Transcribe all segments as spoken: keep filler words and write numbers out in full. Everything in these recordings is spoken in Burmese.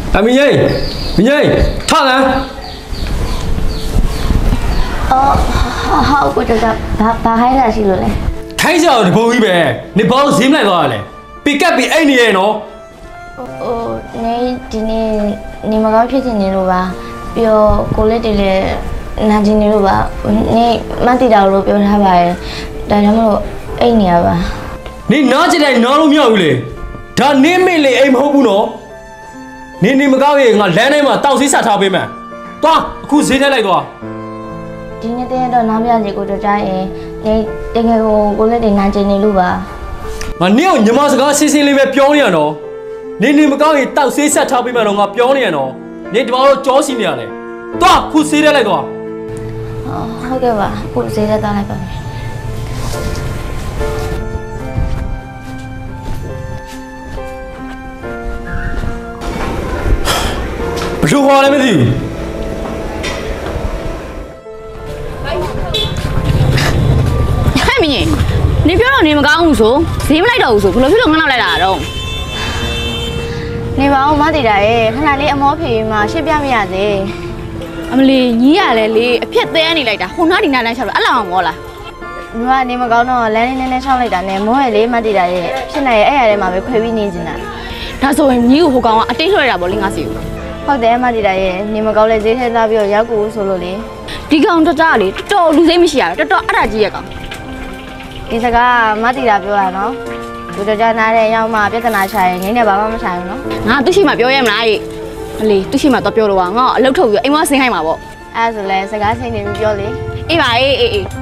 阿明爷，明爷，他呢？ 哦，好好，我这个把把海带洗了嘞。 开销你不会呗？你包钱来多少嘞？比隔壁爱你的喏。 哦，你今年你们搞撇钱的路吧？比如过来的嘞，拿钱的路吧？你马地道路比如他吧？但他们路爱你啊吧？ 你拿起来拿路苗嘞？他你没嘞爱好不喏？你你们搞的我来年嘛到时啥差别没？多，苦谁来多？ 今年天到那边这个就在诶，你这个我过来的拿钱的路吧？ 嘛，你要你妈是讲新鲜里面表演喏？你你们搞的到时啥差别没？我表演喏？你他妈教新年嘞？多，苦谁来多？ 哦，好嘅吧，苦谁来到来吧？ 不说话了没得？ 嗨，明年，你表佬你们搞无数，谁们来到无数？不老表佬我来打喽。 你话我马地来，看来你阿毛皮嘛，先变咩子？ 阿么哩，你呀嘞哩，撇得你来打，红哪里哪来晓得？阿拉我啦。 你话你们搞喏，来年年上来打呢，莫系你马地来，现在哎呀，你嘛被亏比你真呐。 他说你有好讲啊，顶出来不领阿少。 好的马地来，你们搞来这些代表也顾说了哩。 ဒီကောင်တော့ကြားလေတော်လူစိမ်းမရှိရတော့တော်အတားကြီးရကောင်ဒီစကားမတိတာပြောတာနော်သူတို့ကြားနာတဲ့ရောက်မှပြဿနာချရင်ငိမ့်နဲ့ဘာမှမဆိုင်ဘူးနော်ငါသူ့ရှိမှပြောရမလားအလေသူ့ရှိမှတော့ပြောတော့ငါအလုပ်ထုတ်ပြီးအိမ်မဆင်းခိုင်းမှာပေါ့အဲ့ဒါဆိုလဲစကားဆင်းနေပြီးပြောလေအေးပါအေးအေးအေး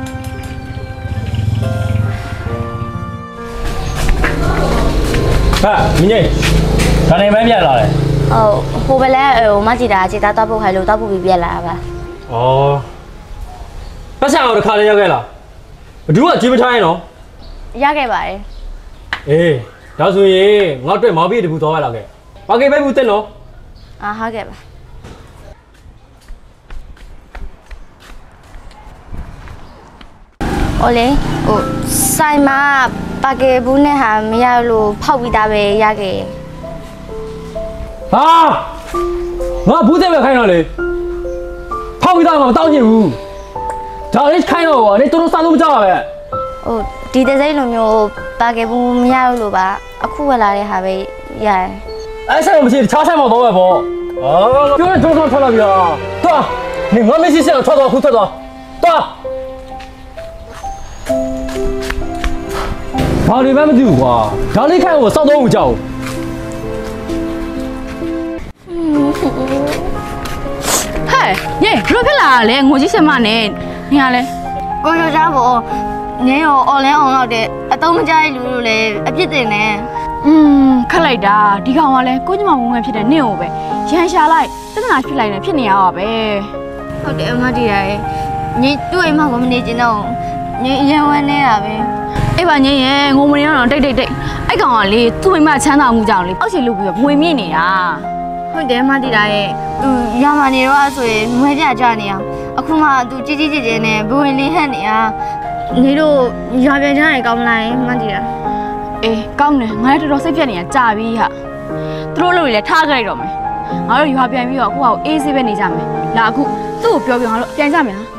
ဟာမင်းကြီးဒါနေမှပြန်လာတယ်ဟုတ်ဟိုဘက်လဲဟိုမကြည့်တာခြေသားတော့ပုတ်ခိုင်းလို့တော့ပုတ်ပြီးပြက်လာတာပါဩပတ်စံအောင်တစ်ခါလေးရောက်ခဲ့လားဘသူကကြွေးမထားရင်နော်ရခဲ့ပါတယ်အေးဒါဆိုရင်ငါ့အတွက်မောင်ပြေးတကူသွားရလာခဲ့ဘာကိပဲဘူးတက်နော်အာဟုတ်ကဲ့ပါโอเลဟိုဆိုင်မှာပါကေဘူးနဲ့ဟာမရလို့ဖောက်ပြီးသားပဲရခဲ့ဟာငါဘူးတက်ပဲခိုင်းတော့လေဖောက်ပြီးသားမှမတောင်းချင်ဘူးဒါလေးခိုင်းတော့ဗောနေတော်တော်စားလို့မကြောက်ပါပဲဟိုဒီတစ်စိမ့်လိုမျိုးပါကေဘူးမရလို့ပါအခုဝယ်လာတဲ့ဟာပဲရတယ်အဲ့ဆိုင်မရှိတခြားဆိုင်မှာတော့ပဲဗောအော်ပြောရင်တော်တော်ထွက်လာပြီလားသွားနေငါမရှိစက်ထွက်တော့ခုထွက်တော့သွားဘာလို့မှမသိဘူးကွာဒါလေးခိုင်းကိုစောက်တော့မကြောက်ဟဲ့ညေဘလို့ဖြစ်လာလဲငိုကြီးစမနဲ့နေရလဲကိုရောကြဘောငင်းရောអော်လင်းအောင်လောက်တဲ့အတုံးမကြိုက်လူလို့လေအပြစ်တင်နေอืมခက်လိုက်တာဒီကောင်ကလည်းကိုညမငွေဖြစ်တဲ့နင့်ကိုပဲရန်ရှာလိုက်ပြဿနာဖြစ်လိုက်နေဖြစ်နေရတာပဲဟုတ်တယ်အမတီးရဲညင်တွေ့မှကိုမနေချင်တော့ညင်ရန်ဝဲနေတာပဲအေးပါညင်ရဲ့ငိုမနေတော့တိတ်တိတ်တိတ်အဲ့ကောင်ကလေသူ့မိမချမ်းသာမှုကြောင့်လေအောက်ချီလုပြီးတော့ငွေမြင့်နေတာဟုတ်တယ်အမတီးရဲသူရမနေတော့ဆိုရင်ငွေပြကြနေအောင်အခုမှသူကြီးကြီးကျယ်ကျယ်နဲ့ဘဝင်လေးဟက်နေတာနေတို့ရွာပြန်ကြရင်ကောင်းမလားအမတီးရဲအေးကောင်းတယ်ငါလည်းတော်တော်စိတ်ပြက်နေတာကြာပြီဟာသူတို့လို့လေထားကြလိုက်တော့မယ်ငါတို့ရွာပြန်ပြီးတော့အခုကအေးဆေးပဲနေကြမယ်လာအခုသူ့ကိုပြောပြငါတို့ပြန်ကြမယ်လား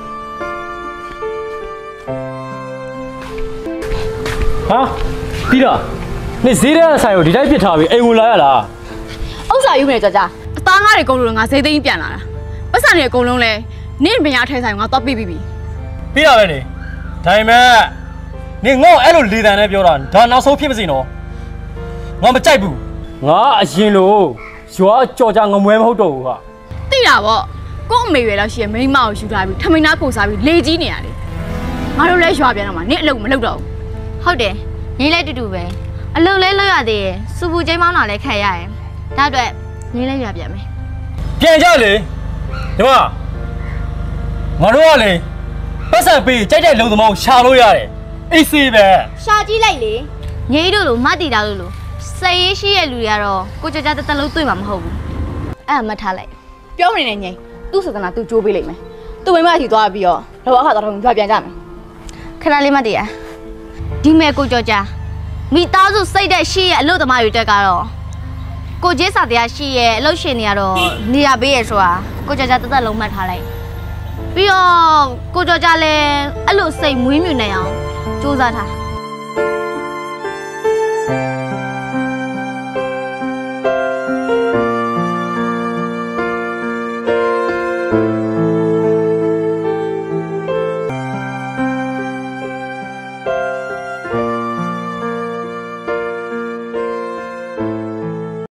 ဟာပြီးတော့နေဈေးတဲ့ဆိုင်ကိုဒီတိုင်းပြစ်ထားပြီးအိမ်ဝင်လာရလားဥစ္စာယူနေကြကြအသားငါးတွေကုန်လို့ငါဈေးသိမ်းပြန်လာတာပတ်စံတွေအကုန်လုံးလဲနင့်မရထဲဆိုင်ငါတော့ပြီးပြီပြီးတာပဲနေဒါပေမဲ့နေငေါ့အဲ့လိုလေတံနဲ့ပြောတာဒါနောက်ဆုံးဖြစ်မစီနော်ငါမကြိုက်ဘူးငါအရင်လို့ရွာကြော်ကြငမွဲမဟုတ်တော့ဘူးဟာသိတာပေါ့ကို့အမေရွယ်လောက်ရှိရင်မိန်းမကိုယူလာပြီးထမိန်သားကိုစားပြီးလေကြီးနေရတယ်ငါတို့လဲရွာပြန်တော့မှနင့်အလုပ်မလုပ်တော့ဘူးဟုတ်တယ်ညီလိုက်တူတူပဲအလုပ်လဲလုပ်ရသေးတယ်စူပူချင်းမောင်းတာလဲခက်ရတယ်ဒါအတွက်ညီလိုက်ရပြန်မယ်ပြန်ကြလေဒီမှာငါတို့ကလေပတ်စံပေးကြိုက်တဲ့လုံသမားကိုရှာလို့ရတယ်အေးစေးပဲရှာကြည့်လိုက်လေညီတို့လိုမတီတာလို့လို့စိတ်ရေးရှိရဲ့လူတွေကတော့ကိုကြကြတတလုံးတွေ့မှာမဟုတ်ဘူးအဲ့မှတ်ထားလိုက်ပြောမနေနဲ့ငိမ့်သူ့စသနာသူ့ကြိုးပေးလိုက်မယ်သူ့မိမအထိသွားပြီးတော့လောအခါတော့ရွာပြန်ကြမယ်ခဏလေးမတီးရဒီမဲ့ကိုကြောကြမိသားစုစိတ်တဲ့ရှိရဲ့အလို့သမားတွေတက်ကတော့ကိုကြီးစာတရားရှိရဲ့အလုပ်ရှင်တွေကတော့နေရပေးရဆိုတာကိုကြော်ကြတက်တက်လုံးမှတ်ထားလိုက်ပြီးတော့ကိုကြော်ကြလည်းအဲ့လိုစိတ်မွေးမြူနေအောင်စူးစမ်းထား